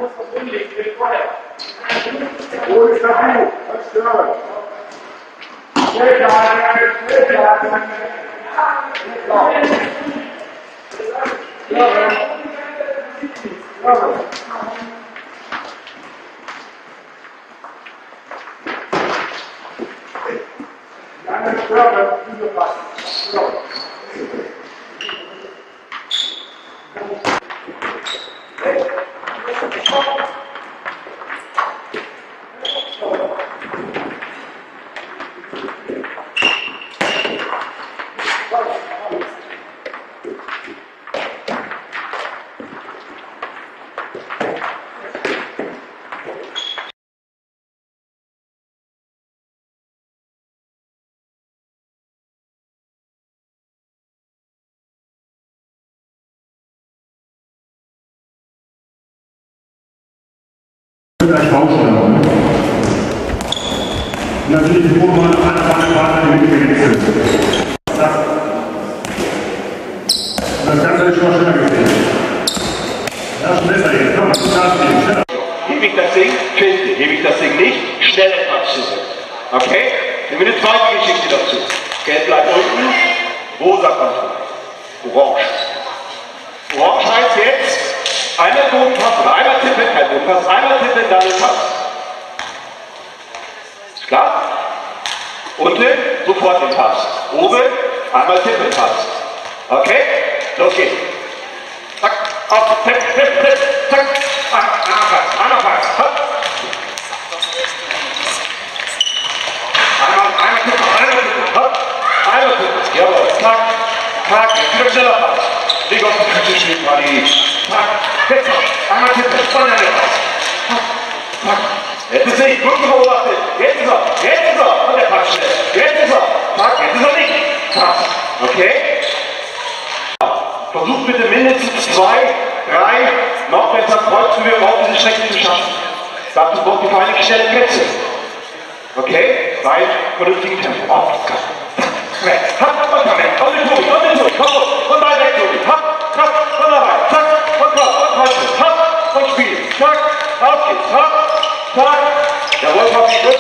Gleich Baustelle. Natürlich nur mal Anfangspartner mit gewechselt. Das Ganze ist schon schneller gesehen. Das ist besser jetzt. Komm, das geht schneller. Hebe ich das Ding, filze. Hebe ich das Ding nicht, schnell etwas zurück. Okay? Nehmen wir eine zweite Geschichte dazu. Gelb bleibt unten. Rosa kommt hoch. Orange. Orange heißt jetzt einmal Bodenpass oder einmal tippen, kein Bodenpass, einmal tippen, dann ist Pass. Ist klar? Unten sofort den Pass. Oben einmal tippen, Pass. Okay? Los geht's. Zack, auf, tipp, tipp, tipp, zack. Einmal Pass. Hopp. Einmal tippen, hopp. Einmal tippen, jawohl, zack, zack, jetzt wieder schneller Pass. Leg auf die Küche stehen, Paddy. Zack, jetzt noch. Einmal tippen, von der Mitte. Zack. Jetzt ist er nicht, gut beobachtet. Jetzt ist er. Und der Pass schnell. Jetzt ist er. Zack, jetzt ist er nicht. Zack. Okay? Versucht bitte mindestens 2, 3, noch besser Kreuzbewegungen auf diese Strecke zu schaffen. Dazu braucht ihr vor allem schnelle Plätze. Okay? Bei vernünftigem Tempo. Auf, komm. Komm mit Tobi, komm und bei weg, Tobi. Hopp, und da rein, zack, und komm, und halten, hopp, und spielen, zack, auf geht's, hopp, zack, jawohl, Papi, gut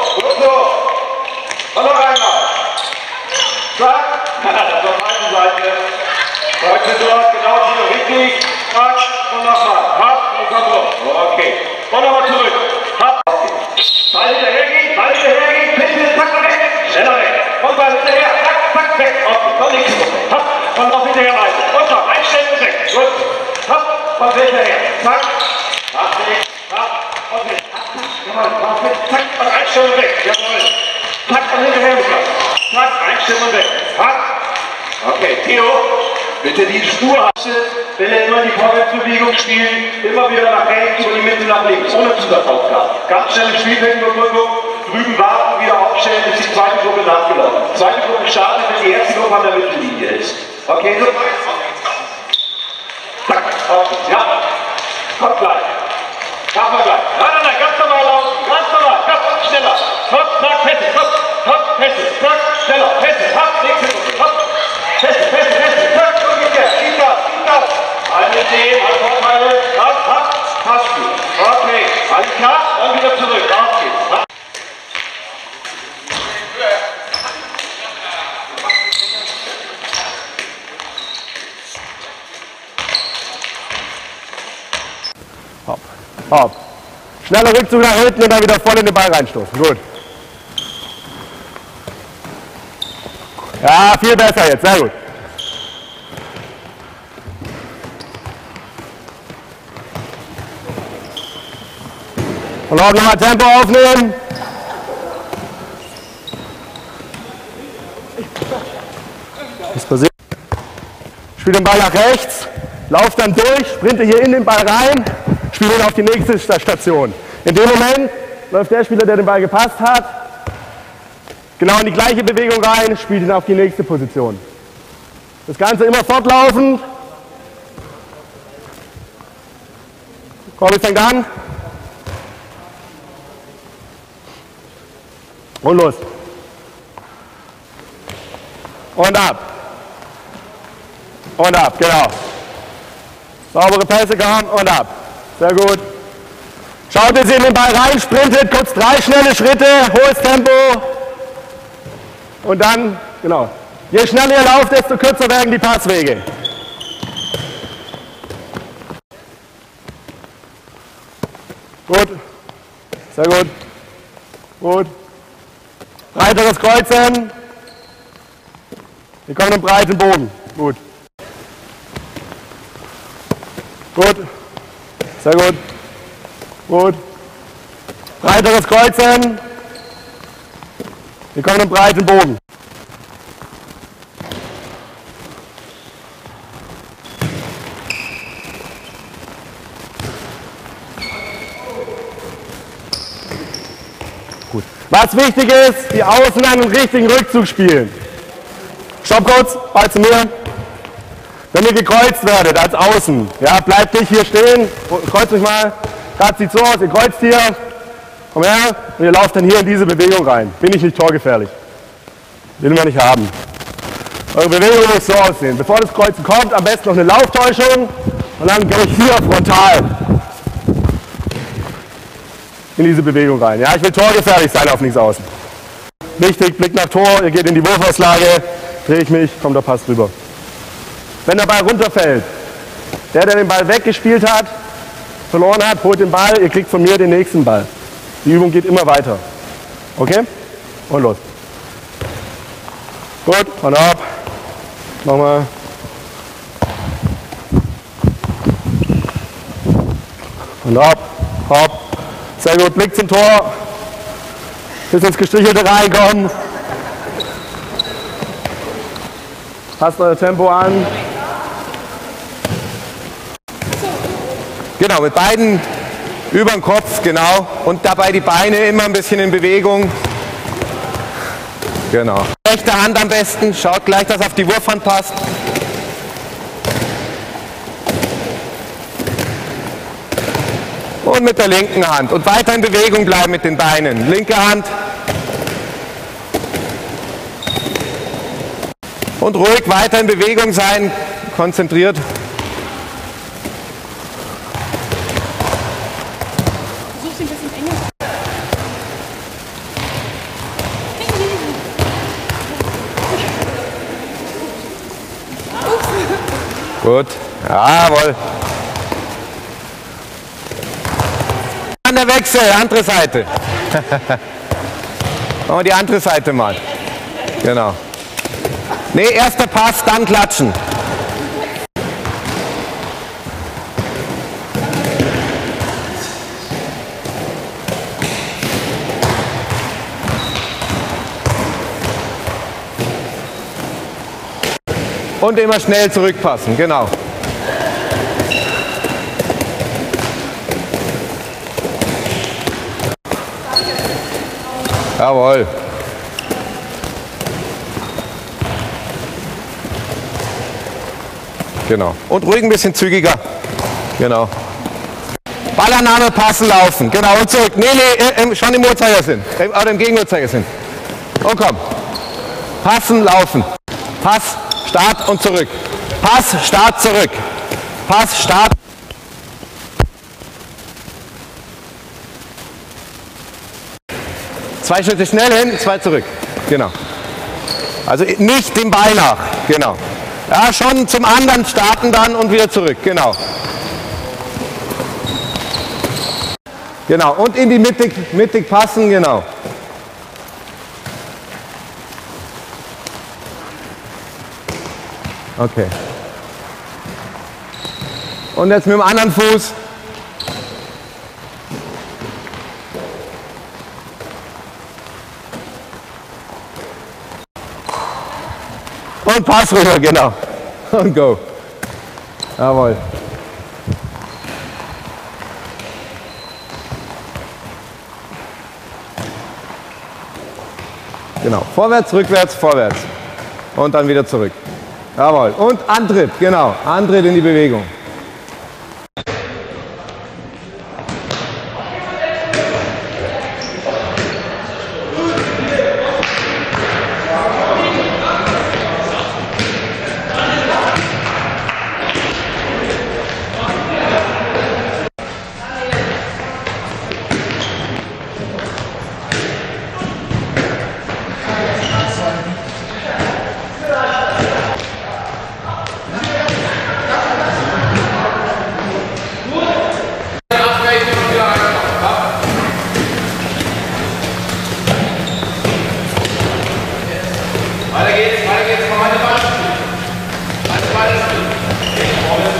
so, und da rein mal, zack, das auf der Seite, heute dort, genau, hier, richtig, zack, und nochmal, hopp, und komm rum, okay, und nochmal zurück, hopp, auf geht's, Ball hinterhergehen, bitte, zack, weg, schneller weg, und Ball hinterher, zack, weg, okay, und nächste Runde, hopp, und noch hinterher weiter, und noch, einstellen und weg, gut, hopp, und hinterher, zack, hopp, und weg, jawohl, zack, und einstellen und weg, jawohl, zack, und hinterher mit zack, einstellen und weg, hopp, okay, Theo, bitte die Spur hast, Bälle immer die Vorwärtsbewegung spielen, immer wieder nach rechts und die Mitte nach links, ohne Zusatzaufgaben, ganz schnelle Spielfeldüberbrückung, drüben warten, wieder aufstellen, bis die zweite Gruppe nachgelaufen ist. Die zweite Gruppe startet, bis die erste Gruppe an der Mittellinie ist. Okay, so. Zack, okay, ja. Kommt gleich. Machen wir gleich. Nein, ganz normal laufen, ganz normal, ganz schneller. Hopp, zack, feste, hopp, feste, zack, schneller, feste, hopp, nächste Gruppe, hopp, feste, zack, umgekehrt, schieb das. Alle sehen, alle Vorteile, hopp, Passspiel. Okay, alles klar, dann wieder zurück, auf geht's. Hopp. Schneller Rückzug nach hinten und dann wieder voll in den Ball reinstoßen. Gut. Ja, viel besser jetzt. Sehr gut. Und auch nochmal Tempo aufnehmen. Das passiert. Spiel den Ball nach rechts. Lauf dann durch. Sprinte hier in den Ball rein. Spiel ihn auf die nächste Station. In dem Moment läuft der Spieler, der den Ball gepasst hat, genau in die gleiche Bewegung rein, spielt ihn auf die nächste Position. Das Ganze immer fortlaufend. Korb ist ein Gang. Und los. Und ab. Und ab, genau. Saubere Pässe, komm und ab. Sehr gut. Schaut, dass ihr in den Ball rein, sprintet, kurz 3 schnelle Schritte, hohes Tempo. Und dann, genau. Je schneller ihr lauft, desto kürzer werden die Passwege. Gut. Sehr gut. Gut. Breiteres Kreuzen. Wir kommen im breiten Bogen. Gut. Gut. Sehr gut. Gut. Breiteres Kreuzen. Wir kommen im breiten Bogen. Gut. Was wichtig ist, die Außen an den richtigen Rückzug spielen. Stopp kurz, Ball zu mir. Wenn ihr gekreuzt werdet als Außen, ja, bleibt nicht hier stehen, kreuzt mich mal, gerade sieht so aus, ihr kreuzt hier, komm her und ihr lauft dann hier in diese Bewegung rein. Bin ich nicht torgefährlich. Will man nicht haben. Eure Bewegung muss so aussehen. Bevor das Kreuzen kommt, am besten noch eine Lauftäuschung und dann gehe ich hier frontal in diese Bewegung rein. Ja, ich will torgefährlich sein auf links außen. Wichtig, Blick nach Tor, ihr geht in die Wurfauslage, drehe ich mich, kommt der Pass rüber. Wenn der Ball runterfällt, der den Ball weggespielt hat, verloren hat, holt den Ball, ihr kriegt von mir den nächsten Ball. Die Übung geht immer weiter. Okay? Und los. Gut, und ab. Nochmal. Und ab, hopp. Sehr gut, Blick zum Tor. Bis ins Gestrichelte reinkommen. Passt euer Tempo an. Genau, mit beiden über den Kopf, genau. Und dabei die Beine immer ein bisschen in Bewegung. Genau. Rechte Hand am besten, schaut gleich, dass auf die Wurfhand passt. Und mit der linken Hand. Und weiter in Bewegung bleiben mit den Beinen. Linke Hand. Und ruhig weiter in Bewegung sein, konzentriert. Versuch sie ein bisschen enger. Gut, jawohl. An der Wechsel, andere Seite. Machen wir die andere Seite mal. Genau. Ne, erster Pass, dann klatschen. Und immer schnell zurückpassen, genau. Jawohl. Genau. Und ruhig ein bisschen zügiger. Genau. Ballannahme, passen, laufen. Genau. Und zurück. Nee, schon im Uhrzeigersinn. Oder im Gegenuhrzeigersinn. Und komm. Passen, laufen. Pass, Start und zurück. Pass, Start, zurück. Pass, Start. Zwei Schritte schnell hin, zwei zurück. Genau. Also nicht dem Ball nach. Genau. Ja, schon zum anderen starten dann und wieder zurück. Genau. Genau. Und in die mittig passen. Genau. Okay. Und jetzt mit dem anderen Fuß. Und Pass rüber, genau. Und go. Jawohl. Genau. Vorwärts, rückwärts, vorwärts. Und dann wieder zurück. Jawohl. Und Antritt, genau. Antritt in die Bewegung. Vorne